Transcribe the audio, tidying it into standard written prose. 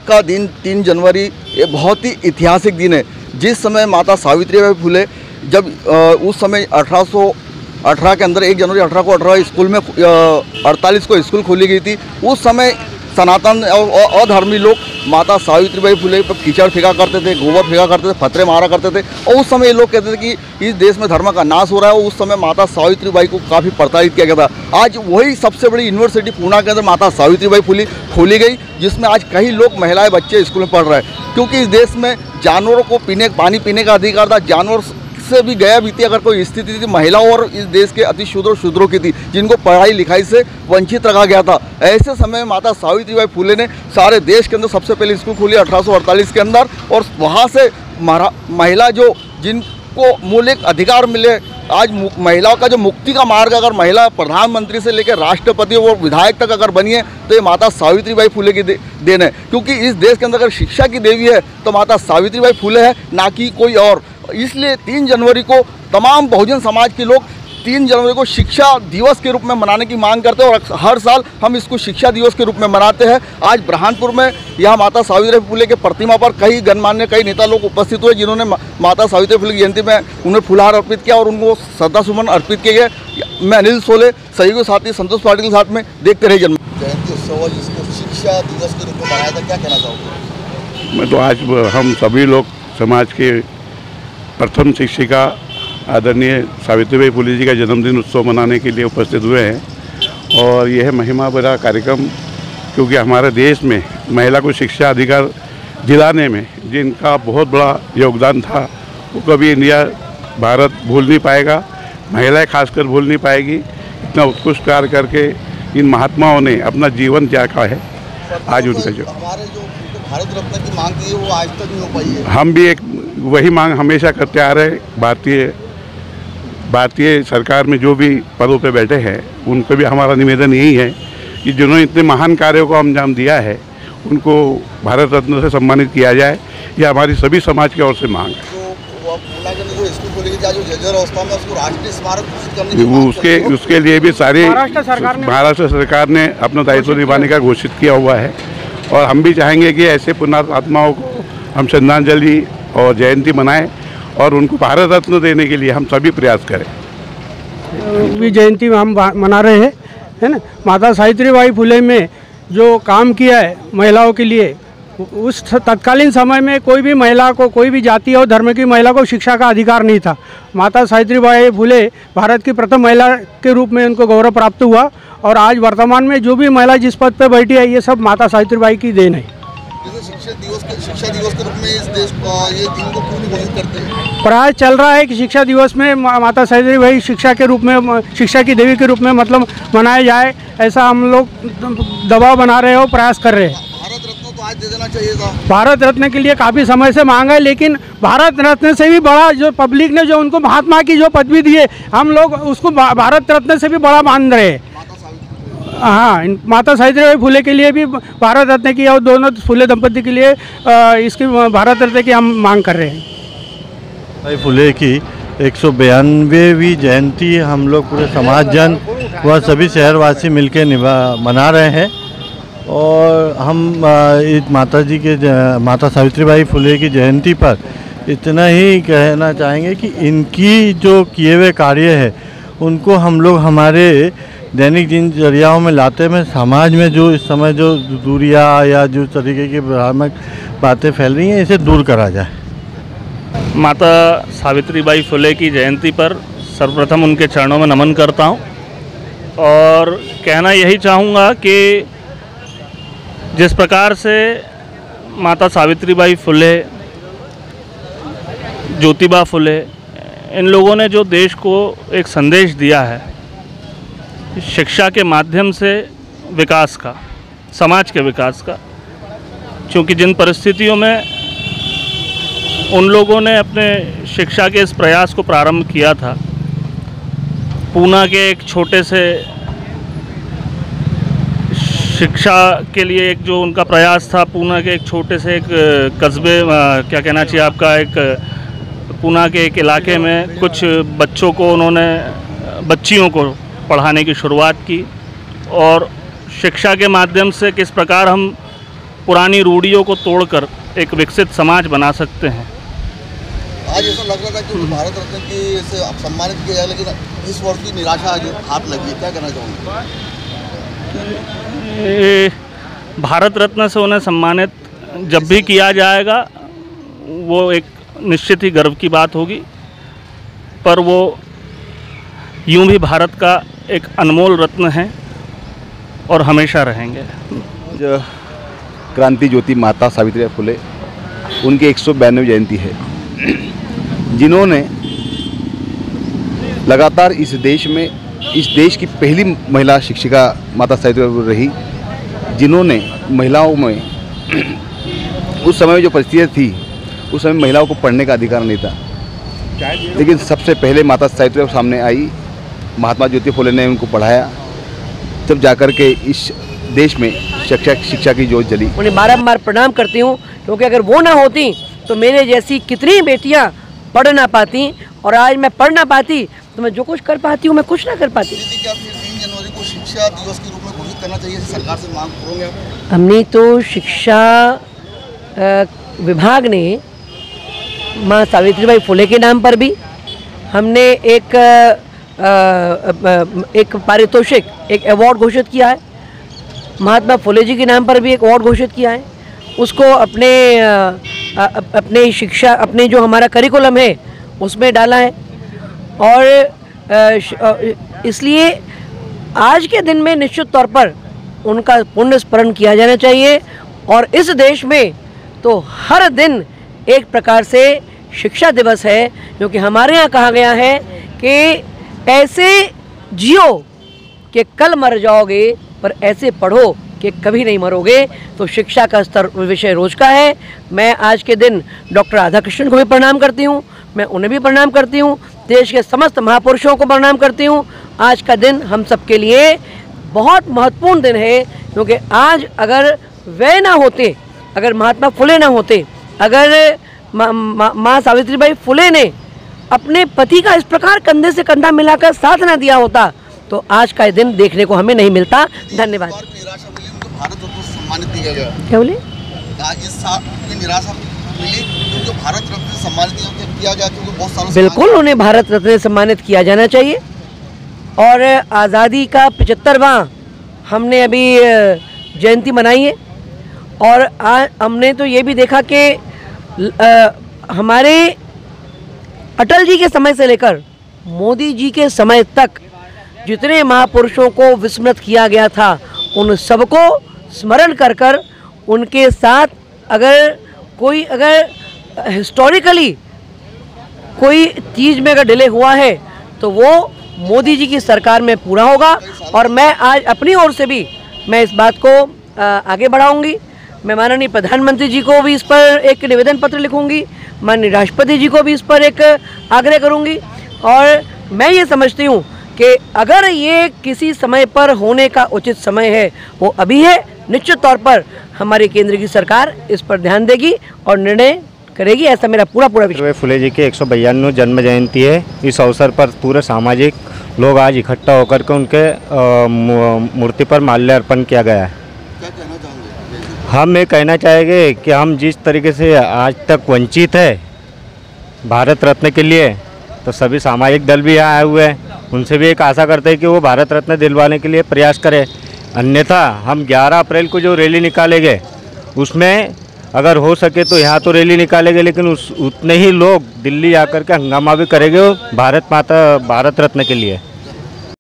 का दिन 3 जनवरी ये बहुत ही ऐतिहासिक दिन है। जिस समय माता सावित्रीबाई फुले जब उस समय 1818 के अंदर 1 जनवरी 1818 स्कूल में 48 को स्कूल खोली गई थी। उस समय सनातन और अधर्मी लोग माता सावित्रीबाई फुले पर कीचड़ फेंका करते थे, गोबर फेंका करते थे, फतरे मारा करते थे और उस समय ये लोग कहते थे कि इस देश में धर्म का नाश हो रहा है। उस समय माता सावित्रीबाई को काफ़ी प्रताड़ित किया गया था। आज वही सबसे बड़ी यूनिवर्सिटी पूना के अंदर माता सावित्रीबाई फुले खोली गई, जिसमें आज कई लोग महिलाएं बच्चे स्कूल में पढ़ रहे हैं। क्योंकि इस देश में जानवरों को पानी पीने का अधिकार था। जानवर से भी गया बीती अगर कोई स्थिति थी महिलाओं और इस देश के अति शूद्रों की थी, जिनको पढ़ाई लिखाई से वंचित रखा गया था। ऐसे समय माता सावित्रीबाई फुले ने सारे देश के अंदर सबसे पहले स्कूल खोली 1848 के अंदर, और वहाँ से महिला जो जिनको मौलिक अधिकार मिले, आज महिलाओं का जो मुक्ति का मार्ग, अगर महिला प्रधानमंत्री से लेकर राष्ट्रपति और विधायक तक अगर बनी है तो ये माता सावित्रीबाई फुले की देन है। क्योंकि इस देश के अंदर अगर शिक्षा की देवी है तो माता सावित्रीबाई फुले है, ना कि कोई और। इसलिए 3 जनवरी को तमाम बहुजन समाज के लोग 3 जनवरी को शिक्षा दिवस के रूप में मनाने की मांग करते हैं और हर साल हम इसको शिक्षा दिवस के रूप में मनाते हैं। आज बुरहानपुर में यहाँ माता सावित्रीबाई फुले के प्रतिमा पर कई गणमान्य कई नेता लोग उपस्थित हुए, जिन्होंने माता सावित्रीबाई फुले की जयंती में उन्हें फुलहार अर्पित किया और उनको श्रद्धासुमन अर्पित किए गए। मैं अनिल सोले सहयोगी साथी संतोष पाटिल के साथ में देखते रहे जन्म जयंती उत्सव जिसको शिक्षा दिवस के रूप में मनाया था, क्या कहना चाहोगे? मैं तो आज हम सभी लोग समाज के प्रथम शिक्षिका आदरणीय सावित्रीबाई फुले जी का जन्मदिन उत्सव मनाने के लिए उपस्थित हुए हैं। और यह महिमा भरा कार्यक्रम, क्योंकि हमारे देश में महिला को शिक्षा अधिकार दिलाने में जिनका बहुत बड़ा योगदान था, वो कभी इंडिया भारत भूल नहीं पाएगा, महिलाएं खासकर भूल नहीं पाएगी। इतना उत्कृष्ट कार्य करके इन महात्माओं ने अपना जीवन त्यागा है। आज उनका जो हमारे जो भारत रत्न की मांग की है वो आज तक नहीं हो पाई है। हम भी एक वही मांग हमेशा करते आ रहे। भारतीय सरकार में जो भी पदों पे बैठे हैं उनको भी हमारा निवेदन यही है कि जिन्होंने इतने महान कार्यों को अंजाम दिया है उनको भारत रत्न से सम्मानित किया जाए। यह हमारी सभी समाज की ओर से मांग है। उसके लिए भी सारी महाराष्ट्र सरकार ने अपना दायित्व निभाने का घोषित किया हुआ है और हम भी चाहेंगे कि ऐसे पुण्यात्माओं को हम श्रद्धांजलि और जयंती मनाएं और उनको भारत रत्न देने के लिए हम सभी प्रयास करें। भी जयंती हम मना रहे हैं, है ना। माता सावित्रीबाई फुले में जो काम किया है महिलाओं के लिए, उस तत्कालीन समय में कोई भी महिला को, कोई भी जाति और धर्म की महिला को शिक्षा का अधिकार नहीं था। माता सावित्रीबाई फुले भारत की प्रथम महिला के रूप में उनको गौरव प्राप्त हुआ और आज वर्तमान में जो भी महिला जिस पद पर बैठी है ये सब माता सावित्रीबाई की देन है। शिक्षा दिवस के रूप में इस देश ये दिन को क्यों घोषित करते हैं? प्रयास चल रहा है कि शिक्षा दिवस में माता सावित्रीबाई शिक्षा के रूप में, शिक्षा की देवी के रूप में मतलब मनाया जाए, ऐसा हम लोग दबाव बना रहे हैं और प्रयास कर रहे हैं। भारत रत्न तो आज दे देना चाहिए था। भारत रत्न के लिए काफ़ी समय से मांग है, लेकिन भारत रत्न से भी बड़ा जो पब्लिक ने जो उनको महात्मा की जो पदवी दी है, हम लोग उसको भारत रत्न से भी बड़ा मान रहे हैं। हाँ, माता सावित्रीबाई फुले के लिए भी भारत रत्न की और दोनों फुले दंपति के लिए इसकी भारत रत्न की हम मांग कर रहे हैं। फुले की 192वीं जयंती हम लोग पूरे समाज जन व सभी शहरवासी मिलकर मना रहे हैं और हम माता जी के माता सावित्रीबाई फुले की जयंती पर इतना ही कहना चाहेंगे कि इनकी जो किए हुए कार्य है उनको हम लोग हमारे दैनिक दिनचर्याओं में लाते में समाज में जो इस समय जो दूरियां या जो तरीके की भ्रामक बातें फैल रही हैं इसे दूर करा जाए। माता सावित्रीबाई फुले की जयंती पर सर्वप्रथम उनके चरणों में नमन करता हूं और कहना यही चाहूँगा कि जिस प्रकार से माता सावित्रीबाई फुले, ज्योतिबा फुले, इन लोगों ने जो देश को एक संदेश दिया है शिक्षा के माध्यम से विकास का, समाज के विकास का, क्योंकि जिन परिस्थितियों में उन लोगों ने अपने शिक्षा के इस प्रयास को प्रारंभ किया था, पूना के एक छोटे से शिक्षा के लिए एक जो उनका प्रयास था, पूना के एक छोटे से एक कस्बे, क्या कहना चाहिए आपका, एक पूना के एक इलाके में कुछ बच्चों को उन्होंने, बच्चियों को पढ़ाने की शुरुआत की और शिक्षा के माध्यम से किस प्रकार हम पुरानी रूढ़ियों को तोड़कर एक विकसित समाज बना सकते हैं। आज ऐसा लग रहा था कि भारत रत्न की से आप सम्मानित किया जाए, लेकिन इस वर्ष की निराशा जो हाथ लगी है, क्या कहना चाहूँगा? भारत रत्न से उन्हें सम्मानित जब भी किया जाएगा वो एक निश्चित ही गर्व की बात होगी, पर वो यूं भी भारत का एक अनमोल रत्न है और हमेशा रहेंगे। क्रांति ज्योति माता सावित्रीबाई फुले, उनकी 192वीं जयंती है, जिन्होंने लगातार इस देश की पहली महिला शिक्षिका माता सावित्रीबाई रही, जिन्होंने महिलाओं में उस समय जो परिस्थितियाँ थी, उस समय महिलाओं को पढ़ने का अधिकार नहीं था, लेकिन सबसे पहले माता सावित्रीबाई सामने आई, महात्मा ज्योति फुले ने उनको पढ़ाया, तब जाकर के इस देश में शिक्षा की जोत जली। उन्हें बारंबार प्रणाम करती हूँ, क्योंकि अगर वो ना होती तो मेरे जैसी कितनी बेटियाँ पढ़ ना पाती, और आज मैं पढ़ ना पाती तो मैं जो कुछ कर पाती हूँ मैं कुछ ना कर पाती। क्या 3 जनवरी को शिक्षा दिवस के रूप में घोषित करना चाहिए, सरकार से मांग करोगे आप? हमने तो शिक्षा विभाग ने माँ सावित्रीबाई फुले के नाम पर भी हमने एक पारितोषिक, एक अवार्ड घोषित किया है। महात्मा फुले जी के नाम पर भी एक अवार्ड घोषित किया है। उसको अपने शिक्षा, अपने जो हमारा करिकुलम है उसमें डाला है, और इसलिए आज के दिन में निश्चित तौर पर उनका पुण्य स्मरण किया जाना चाहिए। और इस देश में तो हर दिन एक प्रकार से शिक्षा दिवस है, क्योंकि हमारे यहाँ कहा गया है कि ऐसे जियो कि कल मर जाओगे, पर ऐसे पढ़ो कि कभी नहीं मरोगे। तो शिक्षा का स्तर विषय रोज का है। मैं आज के दिन डॉक्टर राधाकृष्णन को भी प्रणाम करती हूँ, मैं उन्हें भी प्रणाम करती हूँ, देश के समस्त महापुरुषों को प्रणाम करती हूँ। आज का दिन हम सब के लिए बहुत महत्वपूर्ण दिन है, क्योंकि आज अगर वे ना होते, अगर महात्मा फुले ना होते, अगर माँ सावित्रीबाई फुले ने अपने पति का इस प्रकार कंधे से कंधा मिलाकर साथ ना दिया होता, तो आज का दिन देखने को हमें नहीं मिलता। धन्यवाद। निराशा मिली, उनको भारत रत्न से सम्मानित किया गया। क्या बोले? इस साल की निराशा मिली, उनको भारत रत्न से सम्मानित किया गया, क्योंकि बहुत सालों से बिल्कुल उन्हें भारत रत्न से सम्मानित किया जाना चाहिए। और आज़ादी का 75वां हमने अभी जयंती मनाई है, और आज हमने तो ये भी देखा कि हमारे अटल जी के समय से लेकर मोदी जी के समय तक जितने महापुरुषों को विस्मृत किया गया था, उन सबको स्मरण कर कर उनके साथ अगर हिस्टोरिकली कोई चीज़ में अगर डिले हुआ है तो वो मोदी जी की सरकार में पूरा होगा। और मैं आज अपनी ओर से भी मैं इस बात को आगे बढ़ाऊंगी। मैं माननीय प्रधानमंत्री जी को भी इस पर एक निवेदन पत्र लिखूंगी, माननीय राष्ट्रपति जी को भी इस पर एक आग्रह करूंगी। और मैं ये समझती हूँ कि अगर ये किसी समय पर होने का उचित समय है, वो अभी है। निश्चित तौर पर हमारी केंद्र की सरकार इस पर ध्यान देगी और निर्णय करेगी, ऐसा मेरा पूरा विश्वास। फुले जी की 192 जन्म जयंती है। इस अवसर पर पूरे सामाजिक लोग आज इकट्ठा होकर के उनके मूर्ति पर माल्यार्पण किया गया है। क्या कहना चाहेंगे? हम ये कहना चाहेंगे कि हम जिस तरीके से आज तक वंचित है भारत रत्न के लिए, तो सभी सामाजिक दल भी यहाँ आए हुए हैं, उनसे भी एक आशा करते हैं कि वो भारत रत्न दिलवाने के लिए प्रयास करें। अन्यथा हम 11 अप्रैल को जो रैली निकालेंगे उसमें अगर हो सके तो यहाँ तो रैली निकालेंगे, लेकिन उतने ही लोग दिल्ली आकर के हंगामा भी करेंगे भारत रत्न के लिए।